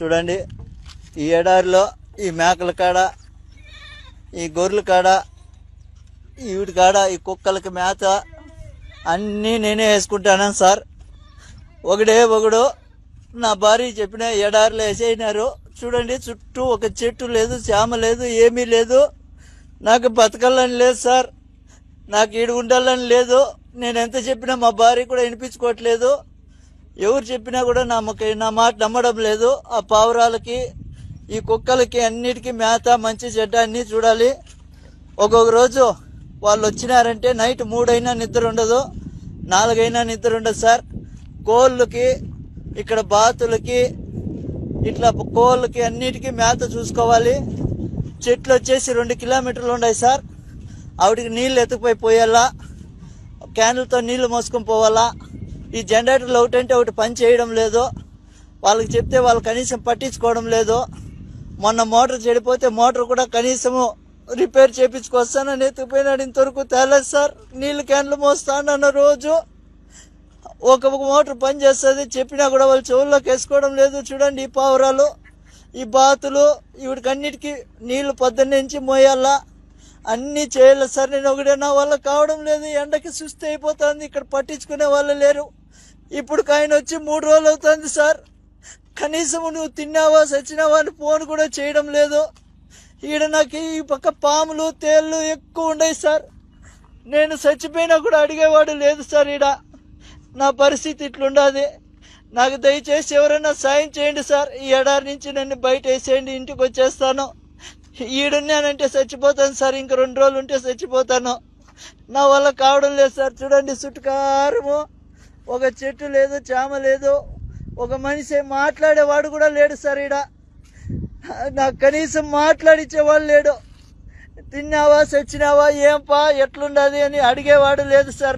చూడండి, ఈ ఎడారిలో ఈ మేకల కాడ, ఈ గొర్రెల కాడ, వీటి కాడ ఈ కుక్కలకి మేత అన్నీ నేనే వేసుకుంటాను సార్. ఒకడు నా భార్య చెప్పిన ఎడారిలో వేసేసినారు. చూడండి, చుట్టూ ఒక చెట్టు లేదు, చేమ లేదు, ఏమీ లేదు. నాకు బతకాలని లేదు సార్, నాకు ఈడు ఉండాలని లేదు. నేను ఎంత చెప్పినా మా భార్య కూడా వినిపించుకోవట్లేదు. ఎవరు చెప్పినా కూడా నా మాట నమ్మడం లేదు. ఆ పావురాలకి, ఈ కుక్కలకి అన్నిటికీ మేత, మంచి చెడ్డ అన్నీ చూడాలి. ఒక్కొక్క రోజు వాళ్ళు వచ్చినారంటే నైట్ 3 అయినా నిద్ర ఉండదు, 4 అయినా నిద్ర ఉండదు సార్. కోళ్ళకి, ఇక్కడ బాతులకి, ఇట్లా కోళ్ళకి అన్నిటికీ మేత చూసుకోవాలి. చెట్లు వచ్చేసి 2 కిలోమీటర్లు ఉన్నాయి సార్. ఆవిడికి నీళ్ళు ఎత్తుకుపోయి పోయాలా, క్యాన్లతో నీళ్లు మోసుకొని పోవాలా. ఈ జనరేటర్లు ఒకటంటే ఒకటి పని చేయడం లేదు. వాళ్ళకి చెప్తే వాళ్ళు కనీసం పట్టించుకోవడం లేదు. మొన్న మోటార్ చెడిపోతే మోటార్ కూడా కనీసము రిపేర్ చేయించుకొస్తానని ఎత్తుకుపోయినాడు. ఇంతవరకు తేలేదు సార్. నీళ్ళు క్యాన్లు మోస్తానన్న రోజు ఒక మోటార్ పని చేస్తుంది, చెప్పినా కూడా వాళ్ళు చెవుల్లోకి వేసుకోవడం లేదు. చూడండి, ఈ పావురాలు, ఈ బాతులు, వీడికన్నిటికీ నీళ్లు పొద్దున్నుంచి మోయాలా, అన్నీ చేయాలి సార్. నేను ఒకటే, నా వల్ల కావడం లేదు. ఎండకి సుస్థి అయిపోతుంది. ఇక్కడ పట్టించుకునే వాళ్ళు లేరు. ఇప్పుడు ఆయన వచ్చి 3 రోజులు అవుతుంది సార్. కనీసం నువ్వు తిన్నావా చచ్చినావా అని ఫోన్ కూడా చేయడం లేదు. ఈడ నాకు ఈ పక్క పాములు, తేళ్ళు ఎక్కువ ఉన్నాయి సార్. నేను చచ్చిపోయినా కూడా అడిగేవాడు లేదు సార్. ఈడ నా పరిస్థితి ఇట్లుండదు. నాకు దయచేసి ఎవరైనా సాయం చేయండి సార్. ఈ ఎడారి నుంచి నన్ను బయట వేసేయండి, ఇంటికి వచ్చేస్తాను. ఈడున్నానంటే చచ్చిపోతాను సార్. ఇంక 2 రోజులు ఉంటే చచ్చిపోతాను. నా వల్ల కావడం లేదు సార్. చూడండి, చుట్టుకారము ఒక చెట్టు లేదు, చేమ లేదు, ఒక మనిషి మాట్లాడేవాడు కూడా లేడు సార్. ఈడ నాకు కనీసం మాట్లాడిచ్చేవాడు లేడు. తిన్నావా చచ్చినావా, ఏంపా ఎట్లుండదు అని అడిగేవాడు లేదు సార్.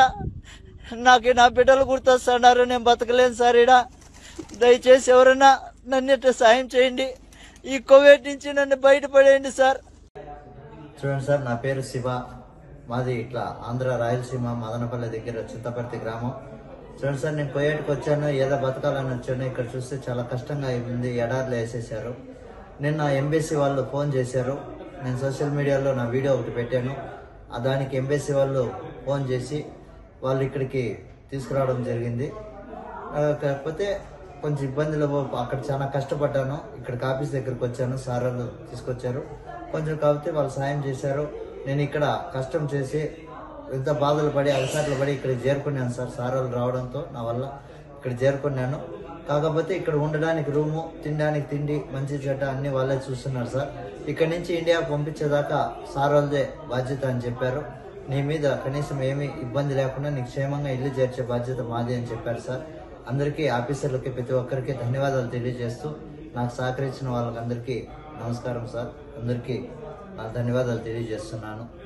నాకు నా బిడ్డలు గుర్తొస్తున్నారు. నేను బతకలేను సార్. ఈడ దయచేసి ఎవరైనా నన్ను సాయం చేయండి. ఈ కోవిడ్ నుంచి నన్ను బయటపడేయండి సార్. చూడండి సార్, నా పేరు శివ. మాది ఇట్లా ఆంధ్ర రాయలసీమ మదనపల్లి దగ్గర చింతపర్తి గ్రామం. చూడండి సార్, నేను కోయేటికి వచ్చాను, ఏదో బతకాలని వచ్చాను. ఇక్కడ చూస్తే చాలా కష్టంగా ఉంది. ఎడార్లు వేసేసారు. నిన్న ఎంబీసీ వాళ్ళు ఫోన్ చేశారు. నేను సోషల్ మీడియాలో నా వీడియో ఒకటి పెట్టాను. దానికి ఎంబీసీ వాళ్ళు ఫోన్ చేసి వాళ్ళు ఇక్కడికి తీసుకురావడం జరిగింది. కాకపోతే కొంచెం ఇబ్బందులు, అక్కడ చాలా కష్టపడ్డాను. ఇక్కడికి ఆఫీస్ దగ్గరకు వచ్చాను, సార్ వాళ్ళు తీసుకొచ్చారు. కొంచెం కాకపోతే వాళ్ళు సాయం చేశారు. నేను ఇక్కడ కష్టం చేసి ఎంత బాధలు పడి అలసాట్లు పడి ఇక్కడికి చేరుకున్నాను సార్. సార్ వాళ్ళు రావడంతో నా వల్ల ఇక్కడ చేరుకున్నాను. కాకపోతే ఇక్కడ ఉండడానికి రూము, తినడానికి తిండి, మంచి చెడ్డ అన్ని వాళ్ళే చూస్తున్నారు సార్. ఇక్కడ నుంచి ఇండియాకు పంపించేదాకా సార్ వాళ్ళదే బాధ్యత అని చెప్పారు. నీ మీద కనీసం ఏమీ ఇబ్బంది లేకుండా నీకు క్షేమంగా ఇల్లు చేర్చే బాధ్యత మాది అని చెప్పారు సార్. అందరికీ, ఆఫీసర్లకి, ప్రతి ఒక్కరికి ధన్యవాదాలు తెలియజేస్తూ నాకు సహకరించిన వాళ్ళకి అందరికీ నమస్కారం సార్. అందరికీ నా ధన్యవాదాలు తెలియజేస్తున్నాను.